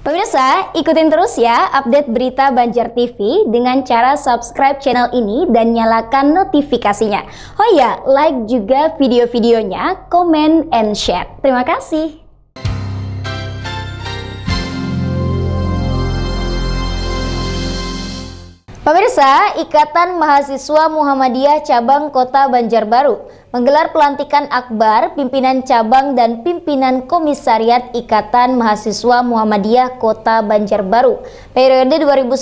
Pemirsa, ikutin terus ya update berita Banjar TV dengan cara subscribe channel ini dan nyalakan notifikasinya. Oh ya, like juga video-videonya, comment and share. Terima kasih. Pemirsa, Ikatan Mahasiswa Muhammadiyah Cabang Kota Banjarbaru menggelar pelantikan akbar pimpinan cabang dan pimpinan komisariat Ikatan Mahasiswa Muhammadiyah Kota Banjarbaru periode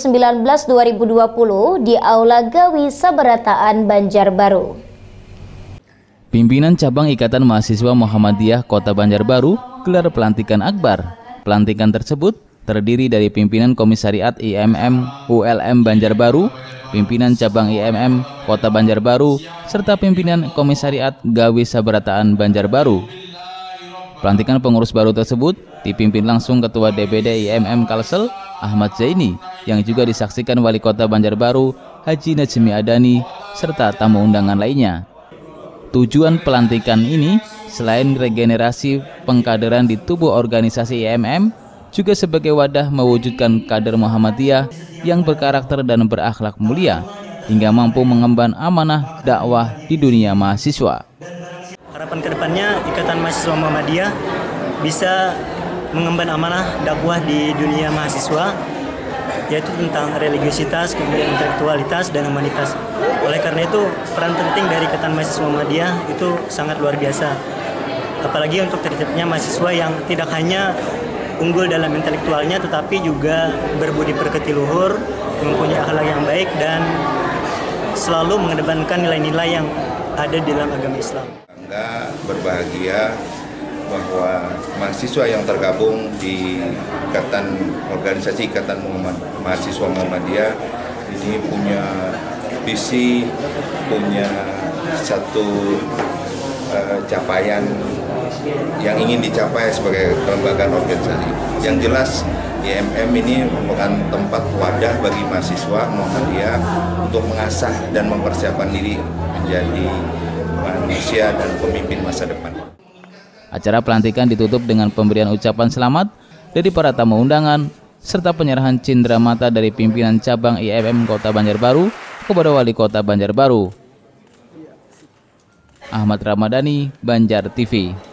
2019-2020 di Aula Gawi Sabarataan Banjarbaru. Pimpinan cabang Ikatan Mahasiswa Muhammadiyah Kota Banjarbaru gelar pelantikan akbar. Pelantikan tersebut terdiri dari pimpinan komisariat IMM ULM Banjarbaru, pimpinan cabang IMM Kota Banjarbaru, serta pimpinan komisariat Gawi Sabarataan Banjarbaru. Pelantikan pengurus baru tersebut dipimpin langsung Ketua DPD IMM Kalsel, Ahmad Zaini, yang juga disaksikan Wali Kota Banjarbaru, Haji Najmi Adani, serta tamu undangan lainnya. Tujuan pelantikan ini selain regenerasi pengkaderan di tubuh organisasi IMM, juga sebagai wadah mewujudkan kader Muhammadiyah yang berkarakter dan berakhlak mulia hingga mampu mengemban amanah dakwah di dunia mahasiswa. Harapan kedepannya Ikatan Mahasiswa Muhammadiyah bisa mengemban amanah dakwah di dunia mahasiswa, yaitu tentang religiositas, kemudian intelektualitas dan humanitas. Oleh karena itu, peran penting dari Ikatan Mahasiswa Muhammadiyah itu sangat luar biasa. Apalagi untuk terciptanya mahasiswa yang tidak hanya unggul dalam intelektualnya, tetapi juga berbudi pekerti luhur, mempunyai akhlak yang baik, dan selalu mengedepankan nilai-nilai yang ada di dalam agama Islam. Bangga, berbahagia bahwa mahasiswa yang tergabung di organisasi Ikatan Mahasiswa Muhammadiyah ini punya visi, punya satu capaian yang ingin dicapai sebagai kelembagaan organisasi. Yang jelas IMM ini merupakan tempat wadah bagi mahasiswa Muhammadiyah untuk mengasah dan mempersiapkan diri menjadi manusia dan pemimpin masa depan. Acara pelantikan ditutup dengan pemberian ucapan selamat dari para tamu undangan serta penyerahan cindramata dari pimpinan cabang IMM Kota Banjarbaru kepada Wali Kota Banjarbaru. Ahmad Ramadhani, Banjar TV.